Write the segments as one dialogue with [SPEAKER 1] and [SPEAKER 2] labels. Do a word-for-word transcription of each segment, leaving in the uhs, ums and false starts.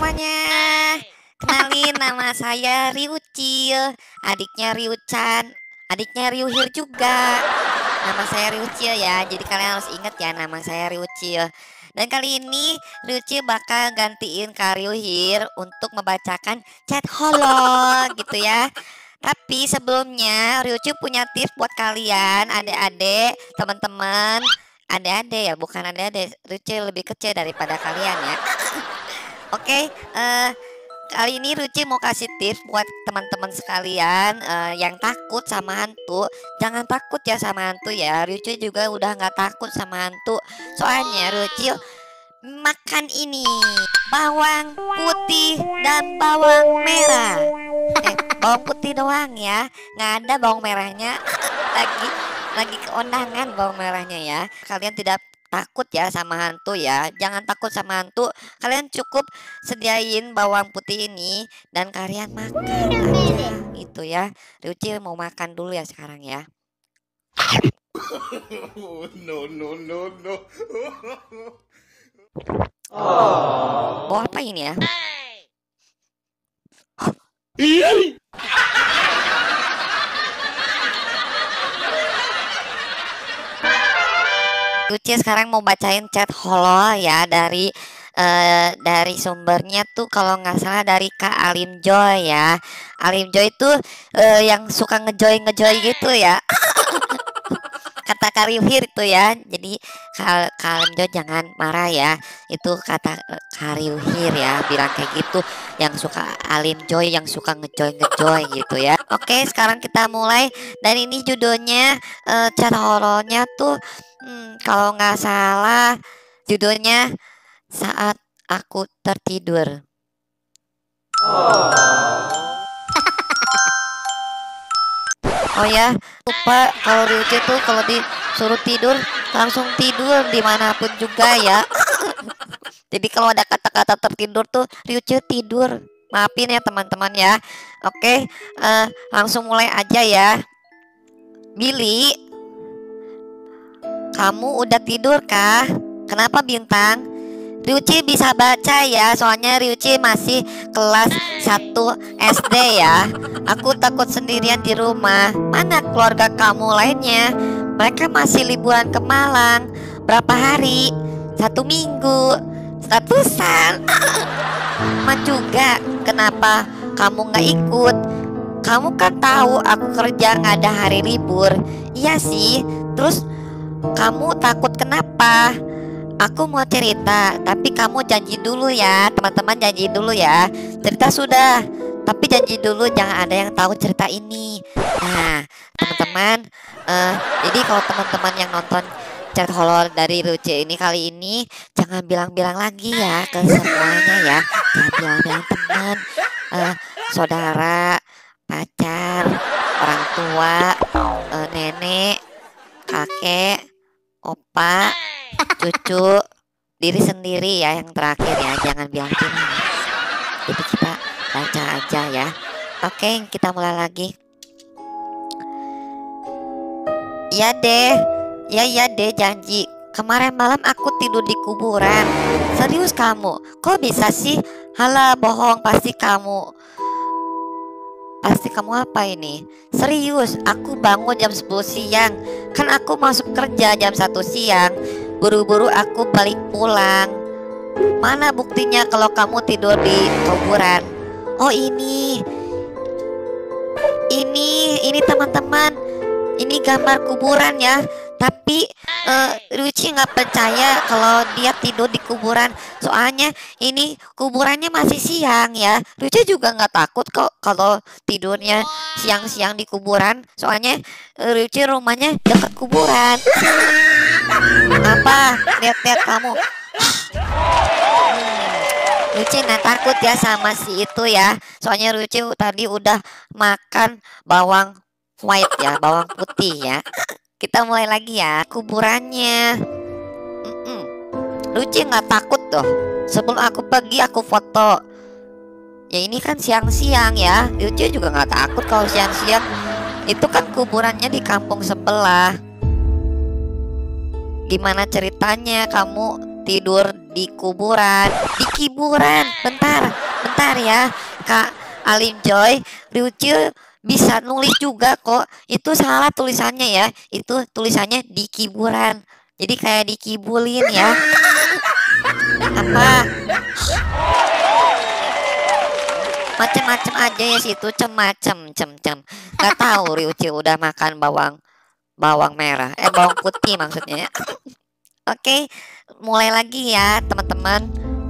[SPEAKER 1] semuanya. Kenalin, nama saya Ryucil, adiknya Ryuchan, adiknya Ryuhir juga. Nama saya Ryucil ya, jadi kalian harus ingat ya nama saya Ryucil. Dan kali ini Ryucil bakal gantiin Kak Ryuhir untuk membacakan chat holo gitu ya. Tapi sebelumnya Ryucil punya tips buat kalian, adik-adik, teman-teman. Adik-adik ya, bukan adik-adik. Ryucil lebih kecil daripada kalian ya. Oke, eh kali ini Ruci mau kasih tips buat teman-teman sekalian eh, yang takut sama hantu. Jangan takut ya sama hantu ya. Ruci juga udah nggak takut sama hantu. Soalnya Ruci makan ini bawang putih dan bawang merah. Eh, bawang putih doang ya, nggak ada bawang merahnya. lagi lagi keundangan bawang merahnya ya. Kalian tidak takut ya sama hantu ya. Jangan takut sama hantu. Kalian cukup sediain bawang putih ini dan kalian makan aja gitu ya. Ryucil mau makan dulu ya sekarang ya.
[SPEAKER 2] No no no no.
[SPEAKER 1] Bawa apa ini ya? Ryucil sekarang mau bacain chat holo ya dari uh, dari sumbernya tuh kalau nggak salah dari Kak Alim Joy ya. Alim Joy itu uh, yang suka ngejoy ngejoy gitu ya. Kata Kak Ryuhir itu ya. Jadi Kak, Kak Alim Joy jangan marah ya. Itu kata uh, Kak Ryuhir ya, bilang kayak gitu. Yang suka Alim Joy, yang suka ngejoy ngejoy gitu ya. Oke, sekarang kita mulai. Dan ini judulnya uh, chat holonya tuh Hmm, kalau nggak salah judulnya Saat Aku Tertidur. Oh ya, lupa kalau Ryucil tuh kalau disuruh tidur langsung tidur dimanapun juga ya. Jadi kalau ada kata-kata tertidur tuh Ryucil tidur. Maafin ya teman-teman ya. Oke, uh, langsung mulai aja ya. Billy, kamu udah tidur kah? Kenapa Bintang? Ryucil bisa baca ya, soalnya Ryucil masih kelas satu S D ya. Aku takut sendirian di rumah. Mana keluarga kamu lainnya? Mereka masih liburan ke Malang. Berapa hari? Satu minggu. Statusan. Man juga, kenapa kamu gak ikut? Kamu kan tahu aku kerja gak ada hari libur. Iya sih, terus kamu takut kenapa? Aku mau cerita, tapi kamu janji dulu ya. Teman-teman janji dulu ya. Cerita sudah, tapi janji dulu jangan ada yang tahu cerita ini. Nah, teman-teman, uh, jadi kalau teman-teman yang nonton chat holo dari Ryucil ini kali ini, jangan bilang-bilang lagi ya ke semuanya ya. Jangan bilang-bilang teman, uh, saudara, pacar, orang tua, uh, nenek, kakek, opa, cucu, diri sendiri ya yang terakhir ya. Jangan bilang-bilang. Jadi kita baca aja ya. Oke, kita mulai lagi. Ya deh, ya ya deh janji. Kemarin malam aku tidur di kuburan. Serius kamu? Kok bisa sih? Halah bohong, pasti kamu. Pasti kamu apa ini? Serius, aku bangun jam sepuluh siang. Kan aku masuk kerja jam satu siang. Buru-buru aku balik pulang. Mana buktinya kalau kamu tidur di kuburan? Oh ini Ini Ini teman-teman, ini gambar kuburan ya. Tapi uh, Ryucil nggak percaya kalau dia tidur di kuburan. Soalnya ini kuburannya masih siang ya. Ryucil juga nggak takut kok kalau tidurnya siang-siang di kuburan. Soalnya uh, Ryucil rumahnya dekat kuburan. Apa? Lihat-lihat kamu. Ryucil nggak takut ya sama si itu ya. Soalnya Ryucil tadi udah makan bawang white ya, bawang putih ya. Kita mulai lagi ya. Kuburannya Mm-mm. Ryucil nggak takut tuh. Sebelum aku pergi aku foto. Ya ini kan siang-siang ya. Ryucil juga nggak takut kalau siang-siang. Itu kan kuburannya di kampung sebelah. Gimana ceritanya kamu tidur di kuburan. Di kuburan. Bentar, bentar ya, Kak Alim Joy. Ryuji bisa nulis juga kok. Itu salah tulisannya ya. Itu tulisannya di kuburan. Jadi kayak dikibulin ya. Apa? Macem-macem aja ya situ, cem-macem, cem-cem. Gak tahu Ryuji udah makan bawang bawang merah, eh bawang putih maksudnya ya. Oke, mulai lagi ya teman-teman.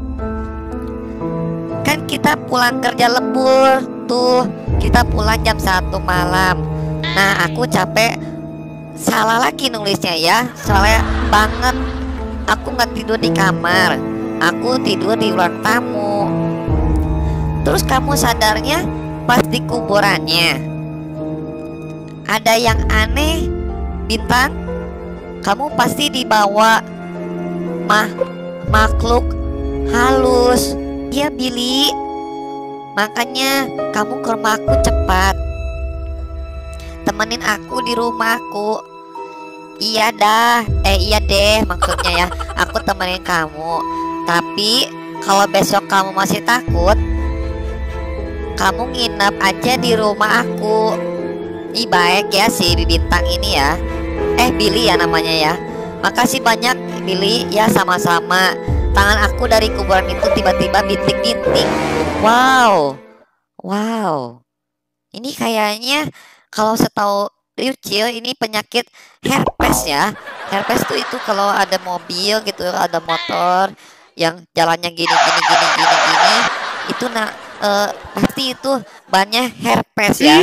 [SPEAKER 1] Kan kita pulang kerja lembur tuh, kita pulang jam satu malam. Nah aku capek, salah lagi nulisnya ya, soalnya banget. Aku nggak tidur di kamar, aku tidur di ruang tamu. Terus kamu sadarnya pas di kuburannya. Ada yang aneh, Bintang. Kamu pasti dibawa mah makhluk halus. Iya Billy, makanya kamu ke rumahku cepat. Temenin aku di rumahku. Iya dah, eh iya deh maksudnya ya. Aku temenin kamu. Tapi kalau besok kamu masih takut, kamu nginep aja di rumah aku. Ih baik ya si Bintang ini ya. Eh Billy ya namanya ya. Makasih banyak Billy ya, sama-sama. Tangan aku dari kuburan itu tiba-tiba bintik-bintik. Wow, wow. Ini kayaknya kalau setahu Ryuji ini penyakit herpes ya. Herpes tuh itu kalau ada mobil gitu, ada motor yang jalannya gini gini gini gini gini, itu nah uh, pasti itu banyak herpes ya.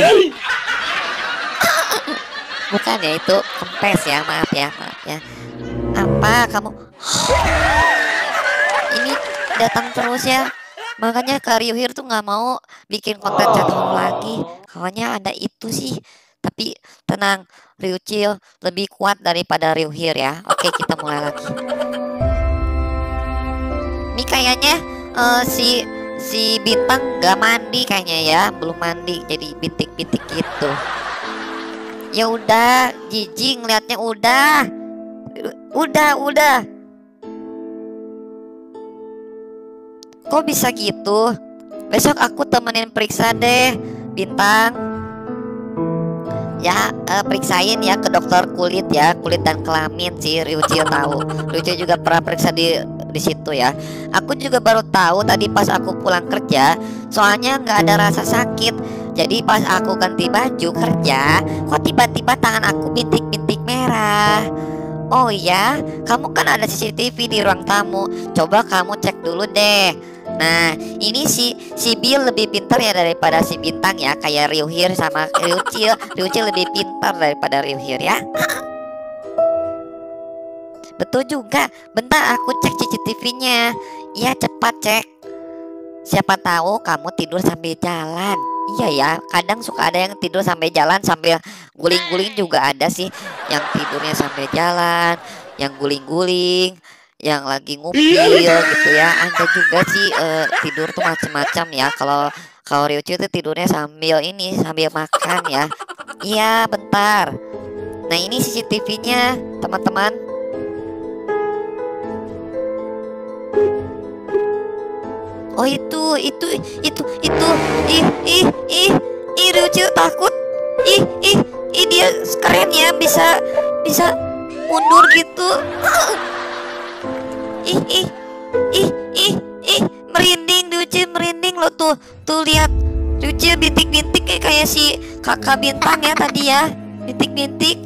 [SPEAKER 1] Bukan ya, itu kempes ya, maaf ya, maaf ya. Apa kamu ini datang terus ya? Makanya Kak Ryuhir tuh nggak mau bikin konten channel lagi. Kawannya ada itu sih. Tapi tenang, Ryuji lebih kuat daripada Ryuhir ya. Oke, kita mulai lagi. Ini kayaknya uh, si si Bintang nggak mandi kayaknya ya, belum mandi jadi bintik-bintik gitu. Ya udah, jijik ngeliatnya, udah. Udah, udah. Kok bisa gitu? Besok aku temenin periksa deh, Bintang. Ya, eh, periksain ya ke dokter kulit ya, kulit dan kelamin sih Ryuji tahu. Ryuji juga pernah periksa di di situ ya. Aku juga baru tahu tadi pas aku pulang kerja, soalnya nggak ada rasa sakit. Jadi pas aku ganti baju kerja, kok tiba-tiba tangan aku bintik-bintik merah. Oh iya, kamu kan ada C C T V di ruang tamu. Coba kamu cek dulu deh. Nah, ini si si Bill lebih pintar ya daripada si Bintang ya, kayak Ryuhir sama Ryuji. Ryuji lebih pintar daripada Ryuhir ya. Betul juga. Bentar aku cek C C T V-nya. Iya, cepat cek. Siapa tahu kamu tidur sambil jalan. Iya ya, kadang suka ada yang tidur sambil jalan sambil guling-guling juga ada sih. Yang tidurnya sambil jalan, yang guling-guling, yang lagi ngupil gitu ya. Ada juga sih uh, tidur tuh macam-macam ya. Kalau kalau Ryuji tuh tidurnya sambil ini, sambil makan ya. Iya, bentar. Nah, ini C C T V-nya, teman-teman. Oh itu, itu, itu, itu, ih, ih, ih, ih, Ryuji takut, ih, ih, ih, dia keren ya, bisa, bisa mundur gitu, ih, ih, ih, ih, ih, merinding, Ryuji merinding lo tuh, tuh lihat, Ryuji bintik-bintik kayak kayak si kakak Bintang ya tadi ya, bintik-bintik,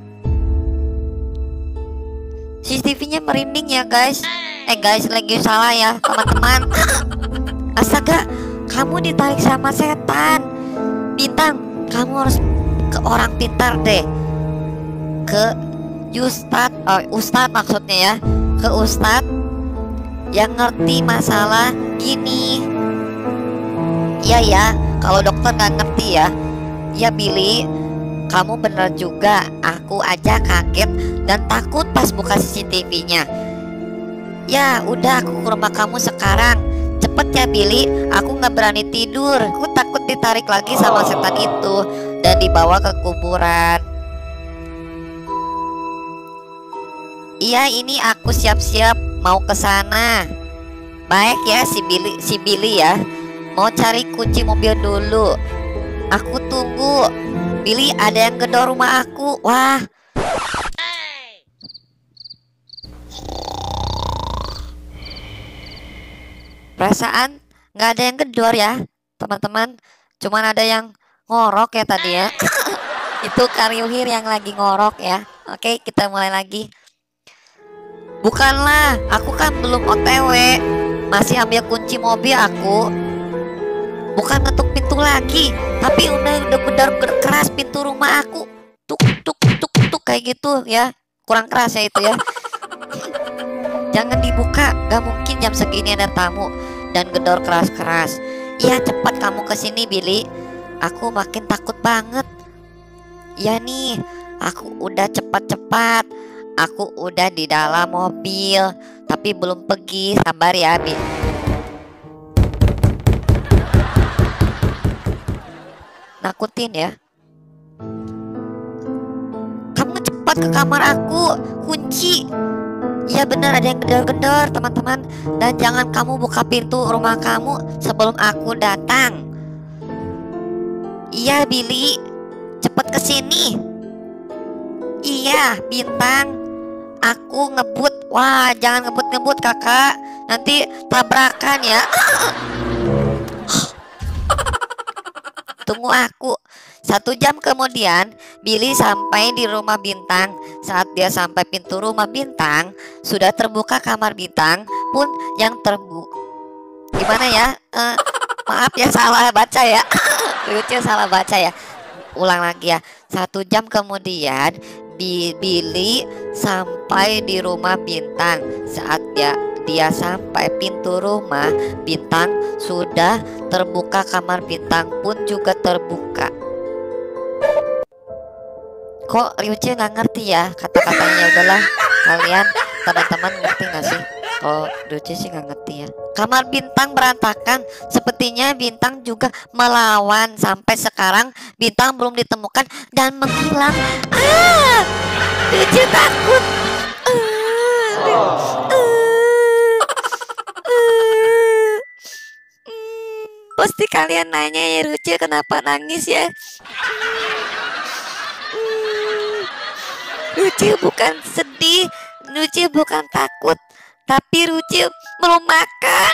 [SPEAKER 1] C C T V-nya merinding ya guys. Eh guys, lagi salah ya teman-teman. Astaga, kamu ditarik sama setan. Bintang, kamu harus ke orang pintar deh. Ke Ustad, oh, Ustad maksudnya ya. Ke Ustad yang ngerti masalah gini. Iya ya, kalau dokter nggak ngerti ya. Ya Billy, kamu bener juga. Aku aja kaget dan takut pas buka C C T V-nya. Ya udah, aku ke rumah kamu sekarang. Cepet ya Billy, aku nggak berani tidur. Aku takut ditarik lagi sama setan itu dan dibawa ke kuburan. Iya, ini aku siap-siap mau ke sana. Baik ya si Billy, si Billy ya. Mau cari kunci mobil dulu. Aku tunggu. Billy, ada yang gedor rumah aku. Wah. Perasaan nggak ada yang gedor ya, teman-teman. Cuman ada yang ngorok ya tadi ya. Itu Karyuhir yang lagi ngorok ya. Oke, kita mulai lagi. Bukanlah, aku kan belum O T W. Masih ambil kunci mobil aku. Bukan ngetuk pintu lagi, tapi udah udah gedor keras pintu rumah aku. Tuk tuk tuk tuk kayak gitu ya. Kurang keras ya itu ya. Jangan dibuka, gak mungkin jam segini ada tamu dan gedor keras-keras. Iya, cepat kamu kesini Billy. Aku makin takut banget. Ya nih, aku udah cepat-cepat. Aku udah di dalam mobil, tapi belum pergi. Sabar ya, Bi. Nakutin ya. Kamu cepat ke kamar aku, kunci. Iya benar, ada yang gedor-gedor teman-teman. Dan jangan kamu buka pintu rumah kamu sebelum aku datang. Iya Billy, cepet kesini. Iya Bintang, aku ngebut. Wah, jangan ngebut-ngebut kakak, nanti tabrakan ya. Tunggu aku. Satu jam kemudian Billy sampai di rumah Bintang. Saat dia sampai pintu rumah Bintang, sudah terbuka kamar Bintang pun yang terbuka. Gimana ya? Uh, maaf ya, salah baca ya. Lucu, salah baca ya. Ulang lagi ya. Satu jam kemudian Billy sampai di rumah Bintang. Saat dia dia sampai pintu rumah Bintang, sudah terbuka kamar Bintang pun juga terbuka. Kok Ryuji nggak ngerti ya kata-katanya? Udahlah, kalian teman-teman ngerti nggak sih? Kalau Ryuji sih nggak ngerti ya. Kamar Bintang berantakan. Sepertinya Bintang juga melawan. Sampai sekarang Bintang belum ditemukan dan menghilang. Ah, Ryuji takut. Ah, uh, uh, hmm, pasti kalian nanya ya, Ryuji kenapa nangis ya? Ryuji bukan sedih, Ryuji bukan takut, tapi Ryuji belum makan.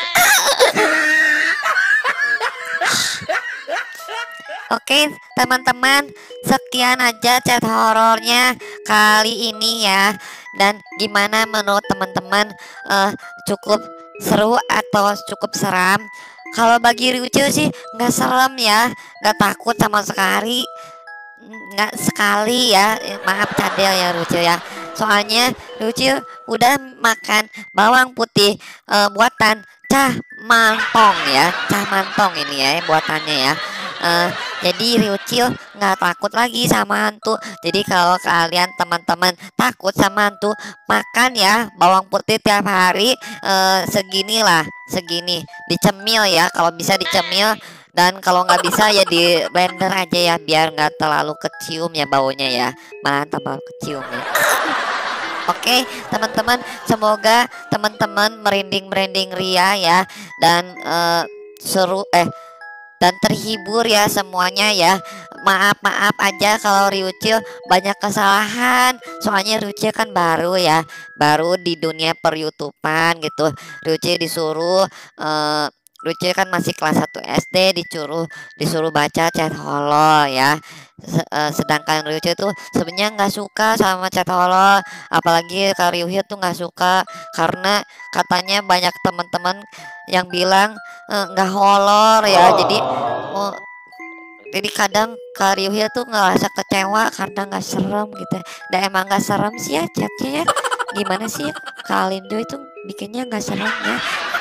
[SPEAKER 1] Oke teman-teman, sekian aja chat horornya kali ini ya. Dan gimana menurut teman-teman, uh, cukup seru atau cukup seram? Kalau bagi Ryuji sih nggak serem ya, nggak takut sama sekali. Nggak sekali ya, maaf cadel ya Ryuji ya. Soalnya Ryuji udah makan bawang putih uh, buatan Cah Mantong ya, Cah Mantong ini ya buatannya ya. Uh, jadi Ryuji nggak takut lagi sama hantu. Jadi kalau kalian teman-teman takut sama hantu, makan ya bawang putih tiap hari uh, segini lah, segini dicemil ya, kalau bisa dicemil. Dan kalau nggak bisa ya di blender aja ya, biar nggak terlalu kecium ya baunya ya. Mantap, bau kecium ya. Oke teman-teman, semoga teman-teman merinding-merinding ria ya. Dan uh, seru eh dan terhibur ya semuanya ya. Maaf-maaf aja kalau Ryuji banyak kesalahan. Soalnya Ryuji kan baru ya, baru di dunia per YouTubean gitu. Ryuji disuruh uh, Ryuji kan masih kelas satu S D, disuruh disuruh baca chat holo ya. Sedangkan Ryuji tuh sebenarnya nggak suka sama chat holo, apalagi Karyuhir tuh nggak suka karena katanya banyak teman-teman yang bilang nggak horor ya. Jadi oh, jadi kadang Karyuhir tuh ngerasa kecewa karena nggak serem gitu. Dan emang nggak serem sih ya chatnya ya. Gimana sih Kalindo itu bikinnya nggak serem ya.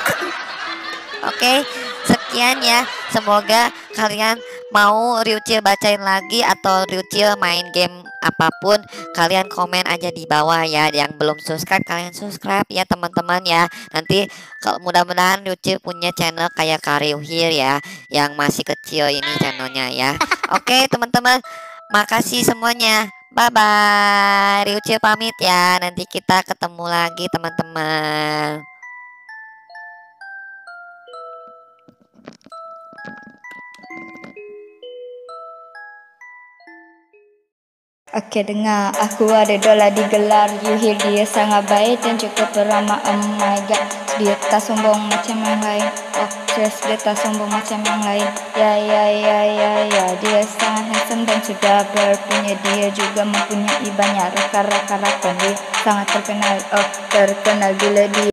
[SPEAKER 1] Oke, sekian ya. Semoga kalian mau Ryuji bacain lagi atau Ryuji main game apapun, kalian komen aja di bawah ya. Yang belum subscribe kalian subscribe ya teman-teman ya. Nanti kalau mudah-mudahan Ryuji punya channel kayak Karyuhir ya, yang masih kecil ini channelnya ya. Oke teman-teman, makasih semuanya. Bye bye. Ryuchi pamit ya. Nanti kita ketemu lagi teman-teman.
[SPEAKER 3] Oke, dengar, aku ada dola digelar. You hear, dia sangat baik dan cukup ramah. Oh my god, dia tak sombong macam yang lain. Oh yes, dia tak sombong macam yang lain. Ya ya ya ya ya, dia sangat handsome dan sudah berpunya. Dia juga mempunyai banyak rekan-rekan. Dia sangat terkenal. Oh terkenal bila dia